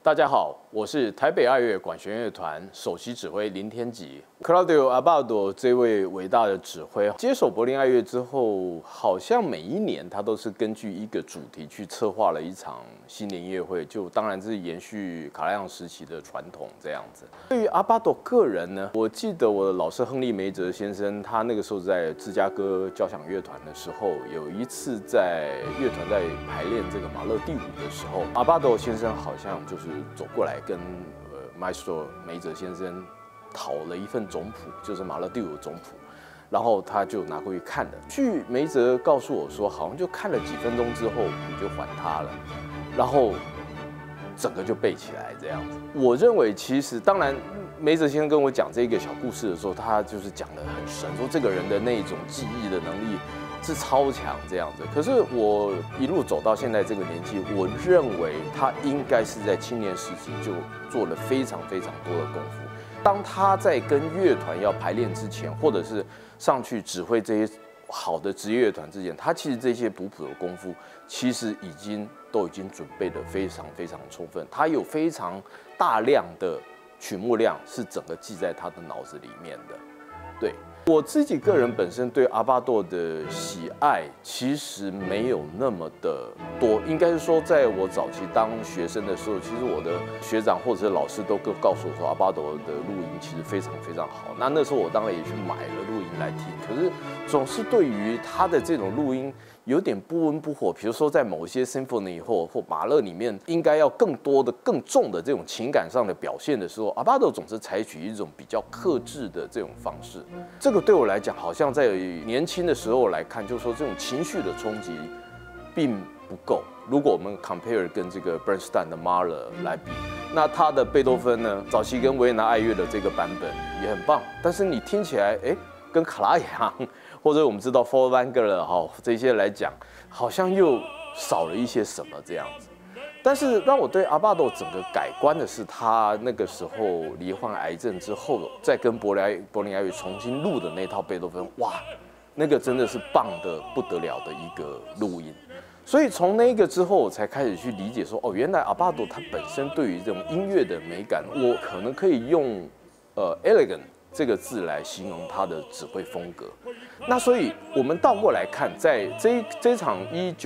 大家好，我是台北爱乐管弦乐团首席指挥林天吉。Claudio Abbado 这位伟大的指挥接手柏林爱乐之后，好像每一年他都是根据一个主题去策划了一场新年音乐会，就当然是延续卡拉扬时期的传统这样子。对于 Abbado 个人呢，我记得我的老师亨利梅泽先生，他那个时候在芝加哥交响乐团的时候，有一次在乐团在排练这个马勒第五的时候，Abbado 先生好像就是走过来跟Maestro 梅泽先生讨了一份总谱，就是马勒第五的总谱，然后他就拿过去看了。据梅泽告诉我说，好像就看了几分钟之后，谱就还他了，然后整个就背起来这样子。我认为其实当然，梅泽先生跟我讲这个小故事的时候，他就是讲得很神，说这个人的那种记忆的能力是超强这样子。可是我一路走到现在这个年纪，我认为他应该是在青年时期就做了非常非常多的功夫。当他在跟乐团要排练之前，或者是上去指挥这些好的职业乐团之前，他其实这些补谱的功夫，其实都已经准备得非常非常充分。他有非常大量的曲目量是整个记在他的脑子里面的。对我自己个人本身对阿巴多的喜爱，其实没有那么的多。应该是说，在我早期当学生的时候，其实我的学长或者是老师都告诉我说，阿巴多的录音其实非常非常好。那时候我当然也去买了录音来听，可是总是对于他的这种录音有点不温不火。比如说在某些 symphony 或马勒里面，应该要更多的、更重的这种情感上的表现的时候，阿巴多总是采取一种比较克制的这种方式。这个对我来讲，好像在年轻的时候来看，就是说这种情绪的冲击并不够。如果我们 compare 跟这个 Bernstein 的 Mahler 来比，那他的贝多芬呢，早期跟维也纳爱乐的这个版本也很棒，但是你听起来，跟卡拉扬或者我们知道 Furtwängler 哈这些来讲，好像又少了一些什么这样子。但是让我对阿巴多整个改观的是，他那个时候罹患癌症之后，再跟柏林爱乐重新录的那套贝多芬，哇，那个真的是棒得不得了的一个录音。所以从那个之后，我才开始去理解说，哦，原来阿巴多他本身对于这种音乐的美感，我可能可以用elegant 这个字来形容他的指挥风格。那所以我们倒过来看，在这场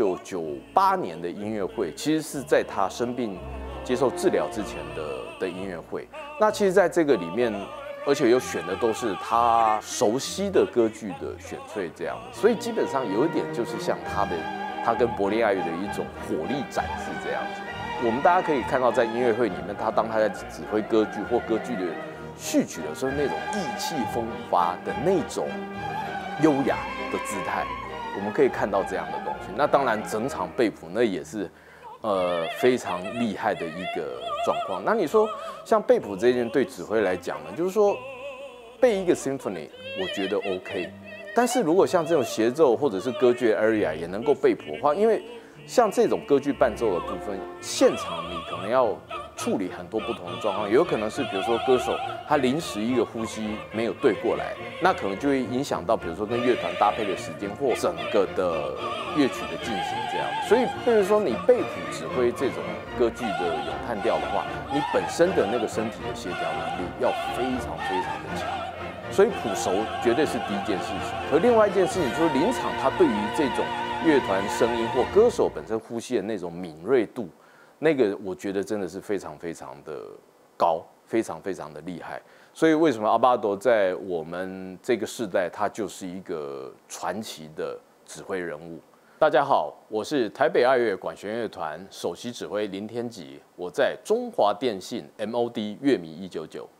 1998年的音乐会，其实是在他生病接受治疗之前的音乐会。那其实在这个里面，而且又选的都是他熟悉的歌剧的选粹这样的，所以基本上有一点就是像他跟柏林爱乐的一种火力展示这样子。我们大家可以看到，在音乐会里面，当他在指挥歌剧或歌剧的序曲的时候，那种意气风发的那种优雅的姿态，我们可以看到这样的东西。那当然，整场背谱那也是非常厉害的一个状况。那你说像背谱这件对指挥来讲呢，就是说背一个 symphony， 我觉得 OK。但是如果像这种协奏或者是歌剧 aria 也能够背谱的话，因为像这种歌剧伴奏的部分，现场你可能要处理很多不同的状况，有可能是比如说歌手他临时一个呼吸没有对过来，那可能就会影响到比如说跟乐团搭配的时间或整个的乐曲的进行这样。所以比如说你背谱指挥这种歌剧的咏叹调的话，你本身的那个身体的协调能力要非常非常的强。所以谱熟绝对是第一件事情。而另外一件事情就是临场他对于这种乐团声音或歌手本身呼吸的那种敏锐度，那个我觉得真的是非常非常的高，非常非常的厉害。所以为什么阿巴多在我们这个世代，他就是一个传奇的指挥人物。大家好，我是台北爱乐管弦乐团首席指挥林天吉，我在中华电信 MOD 乐迷199。